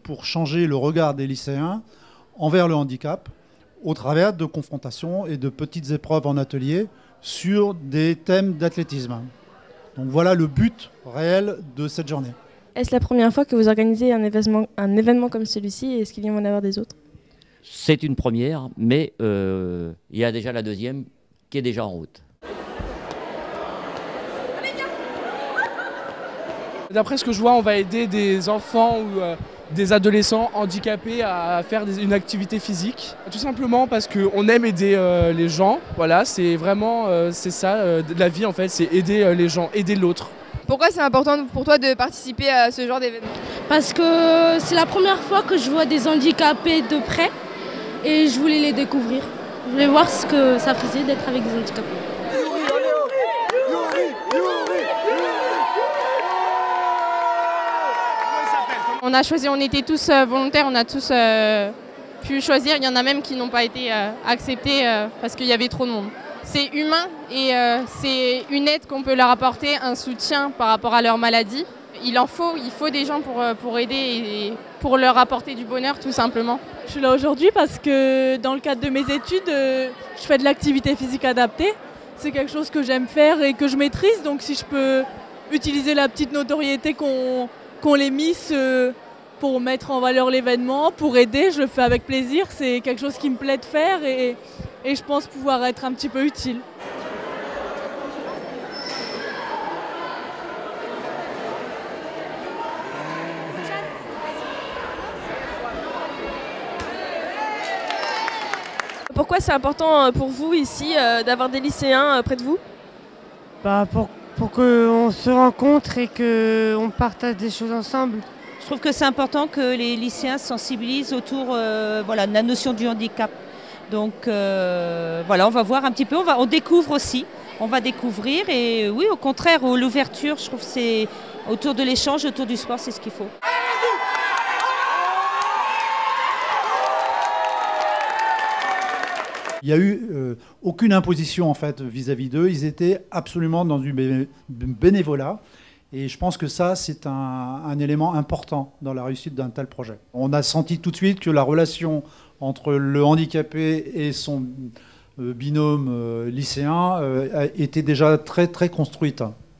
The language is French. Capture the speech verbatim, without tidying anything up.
pour changer le regard des lycéens envers le handicap au travers de confrontations et de petites épreuves en atelier sur des thèmes d'athlétisme. Donc voilà le but réel de cette journée. Est-ce la première fois que vous organisez un événement, un événement comme celui-ci et est-ce qu'il y en a avoir des autres? C'est une première, mais euh, il y a déjà la deuxième qui est déjà en route. D'après ce que je vois, on va aider des enfants ou euh, des adolescents handicapés à faire des, une activité physique. Tout simplement parce qu'on aime aider euh, les gens. Voilà, c'est vraiment euh, c'est ça, euh, la vie en fait, c'est aider euh, les gens, aider l'autre. Pourquoi c'est important pour toi de participer à ce genre d'événement? Parce que c'est la première fois que je vois des handicapés de près et je voulais les découvrir. Je voulais voir ce que ça faisait d'être avec des handicapés. On a choisi, on était tous euh, volontaires, on a tous euh, pu choisir. Il y en a même qui n'ont pas été euh, acceptés euh, parce qu'il y avait trop de monde. C'est humain et euh, c'est une aide qu'on peut leur apporter, un soutien par rapport à leur maladie. Il en faut, il faut des gens pour, pour aider et pour leur apporter du bonheur tout simplement. Je suis là aujourd'hui parce que dans le cadre de mes études, euh, je fais de l'activité physique adaptée. C'est quelque chose que j'aime faire et que je maîtrise, donc si je peux utiliser la petite notoriété qu'on qu'on les mise euh, pour mettre en valeur l'événement, pour aider, je le fais avec plaisir. C'est quelque chose qui me plaît de faire et, et je pense pouvoir être un petit peu utile. Pourquoi c'est important pour vous ici euh, d'avoir des lycéens euh, près de vous? Bah pour, pour qu'on se rencontre et qu'on partage des choses ensemble. Je trouve que c'est important que les lycéens se sensibilisent autour euh, voilà, de la notion du handicap. Donc euh, voilà, on va voir un petit peu, on, va, on découvre aussi, on va découvrir et oui, au contraire, l'ouverture, je trouve que c'est autour de l'échange, autour du sport, c'est ce qu'il faut. Il n'y a eu euh, aucune imposition en fait vis-à-vis d'eux. Ils étaient absolument dans du bé- bénévolat. Et je pense que ça, c'est un, un élément important dans la réussite d'un tel projet. On a senti tout de suite que la relation entre le handicapé et son euh, binôme euh, lycéen euh, était déjà très, très construite.